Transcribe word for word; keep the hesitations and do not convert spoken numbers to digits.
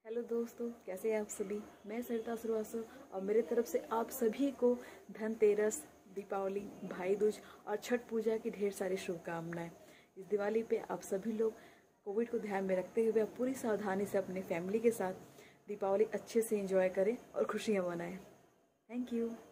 Hello दोस्तों, कैसे हैं आप सभी। मैं सरिता श्रीवास्तव और मेरे तरफ से आप सभी को धनतेरस, दीपावली, भाई दूज और छठ पूजा की ढेर सारी शुभकामनाएं। इस दिवाली पे आप सभी लोग कोविड को ध्यान में रखते हुए पूरी सावधानी से अपने फैमिली के साथ दीपावली अच्छे से एंजॉय करें और खुशियां मनाएं। Thank you.